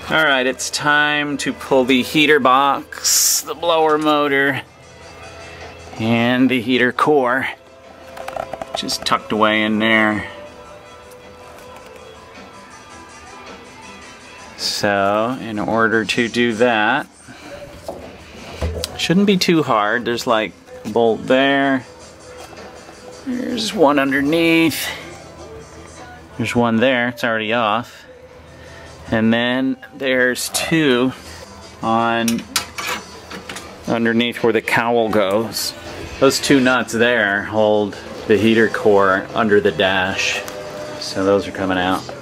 Alright, it's time to pull the heater box, the blower motor, and the heater core. Just tucked away in there. So, in order to do that, shouldn't be too hard. There's like a bolt there. There's one underneath. There's one there, it's already off. And then there's two on underneath where the cowl goes. Those two nuts there hold the heater core under the dash. So those are coming out.